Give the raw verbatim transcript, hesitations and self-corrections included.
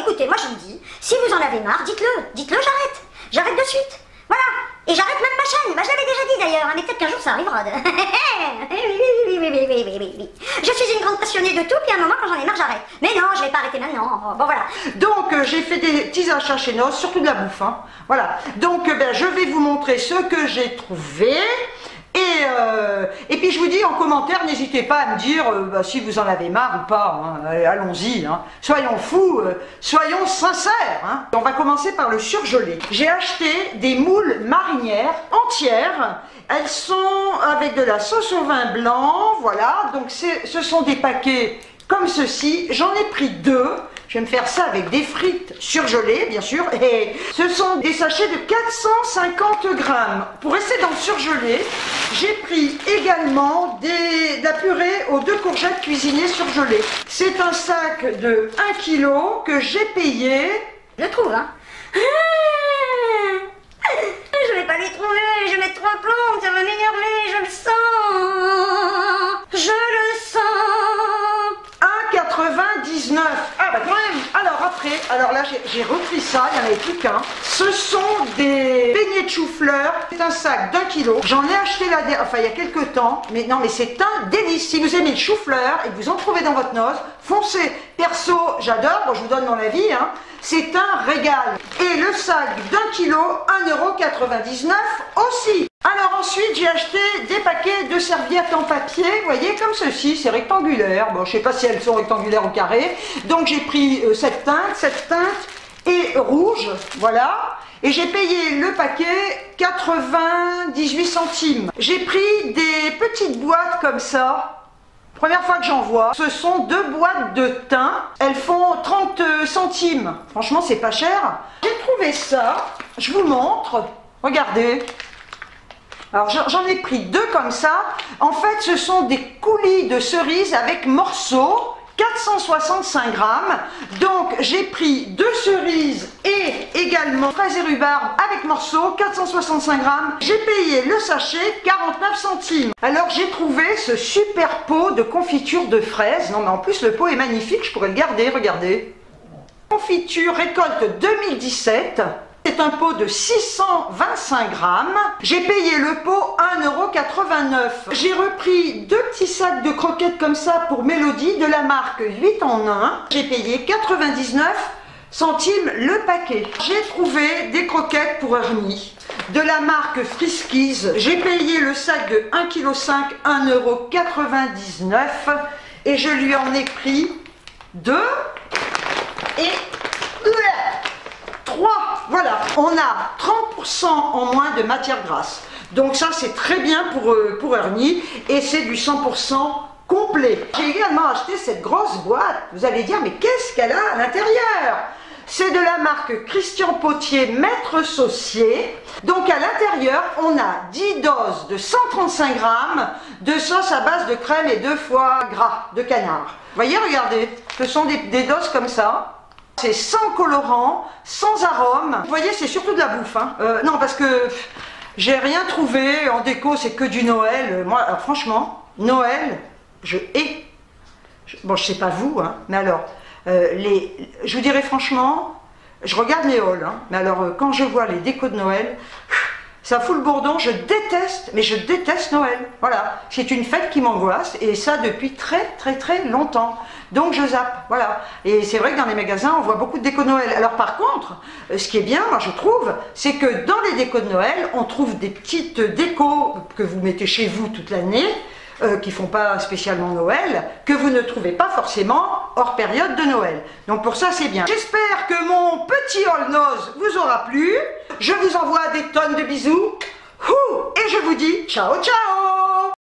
écoutez, moi je vous dis, si vous en avez marre, dites-le, dites-le, j'arrête, j'arrête de suite, voilà, et j'arrête même ma chaîne, bah, je l'avais déjà dit d'ailleurs, hein, mais peut-être qu'un jour ça arrivera. De... oui, oui, oui, oui, oui, oui, oui, oui. Je suis une grande passionnée de tout, puis à un moment quand j'en ai marre, j'arrête. Mais non, je vais pas arrêter maintenant, bon voilà. Donc euh, j'ai fait des petits achats chez Noz, surtout de la bouffe, hein. Voilà, donc euh, ben, je vais vous montrer ce que j'ai trouvé. Et, euh, et puis je vous dis en commentaire, n'hésitez pas à me dire euh, bah, si vous en avez marre ou pas, hein. Allons-y, hein. Soyons fous, euh, soyons sincères, hein. On va commencer par le surgelé. J'ai acheté des moules marinières entières, elles sont avec de la sauce au vin blanc, voilà, donc ce sont des paquets comme ceci, j'en ai pris deux. Je vais me faire ça avec des frites surgelées, bien sûr. Et ce sont des sachets de quatre cent cinquante grammes. Pour rester dans le surgelé, j'ai pris également des, de la purée aux deux courgettes cuisinées surgelées. C'est un sac de un kilo que j'ai payé. Je le trouve, hein. Je vais pas les trouver, je vais mettre trois plombes, ça va m'énerver, je le sens. Je le sens. un quatre-vingt-dix-neuf. Ah bah quand même. Alors après, alors là j'ai repris ça, il n'y en avait plus qu'un. Ce sont des beignets de chou-fleur. C'est un sac d'un kilo. J'en ai acheté là, enfin il y a quelques temps. Mais non, mais c'est un délice. Si vous aimez le chou-fleur et que vous en trouvez dans votre Noz, foncez. Perso, j'adore. Bon, je vous donne mon avis, hein. C'est un régal. Et le sac d'un kilo, un euro quatre-vingt-dix-neuf aussi. Alors ensuite, j'ai acheté des paquets de serviettes en papier, vous voyez, comme ceci, c'est rectangulaire. Bon, je sais pas si elles sont rectangulaires ou carrées. Donc j'ai pris euh, cette teinte, cette teinte et rouge, voilà. Et j'ai payé le paquet quatre-vingt-dix-huit centimes. J'ai pris des petites boîtes comme ça. Première fois que j'en vois. Ce sont deux boîtes de thym. Elles font trente centimes. Franchement, c'est pas cher. J'ai trouvé ça. Je vous montre. Regardez. Alors, j'en ai pris deux comme ça. En fait, ce sont des coulis de cerises avec morceaux. quatre cent soixante-cinq grammes. Donc, j'ai pris deux cerises et également fraises et rhubarbe avec morceaux, quatre cent soixante-cinq grammes. J'ai payé le sachet quarante-neuf centimes. Alors, j'ai trouvé ce super pot de confiture de fraises. Non, mais en plus, le pot est magnifique. Je pourrais le garder, regardez. Confiture récolte deux mille dix-sept. C'est un pot de six cent vingt-cinq grammes. J'ai payé le pot un euro quatre-vingt-neuf. J'ai repris deux petits sacs de croquettes comme ça pour Mélodie de la marque huit en un. J'ai payé quatre-vingt-dix-neuf centimes le paquet. J'ai trouvé des croquettes pour Ernie de la marque Friskies. J'ai payé le sac de un virgule cinq kilos, un euro quatre-vingt-dix-neuf. Et je lui en ai pris deux et trois. Voilà, on a trente pour cent en moins de matière grasse. Donc ça, c'est très bien pour, euh, pour Ernie. Et c'est du cent pour cent complet. J'ai également acheté cette grosse boîte. Vous allez dire, mais qu'est-ce qu'elle a à l'intérieur? C'est de la marque Christian Potier Maître Saucier. Donc à l'intérieur, on a dix doses de cent trente-cinq grammes de sauce à base de crème et de foie gras de canard. Vous voyez, regardez, ce sont des, des doses comme ça. C'est sans colorant, sans arôme. Vous voyez, c'est surtout de la bouffe, hein. Euh, non, parce que j'ai rien trouvé en déco, c'est que du Noël. Moi, alors, franchement, Noël, je hais. Je, bon, je sais pas vous, hein, mais alors, euh, les, je vous dirais franchement, je regarde les hauls, hein, mais alors, euh, quand je vois les décos de Noël, ça fout le bourdon, je déteste, mais je déteste Noël. Voilà, c'est une fête qui m'angoisse, et ça depuis très très très longtemps. Donc je zappe, voilà. Et c'est vrai que dans les magasins, on voit beaucoup de déco de Noël. Alors par contre, ce qui est bien, moi je trouve, c'est que dans les décos de Noël, on trouve des petites décos que vous mettez chez vous toute l'année, euh, qui font pas spécialement Noël, que vous ne trouvez pas forcément hors période de Noël. Donc pour ça, c'est bien. J'espère que mon petit haul Noz vous aura plu. Je vous envoie des tonnes de bisous. Ouh, et je vous dis ciao ciao.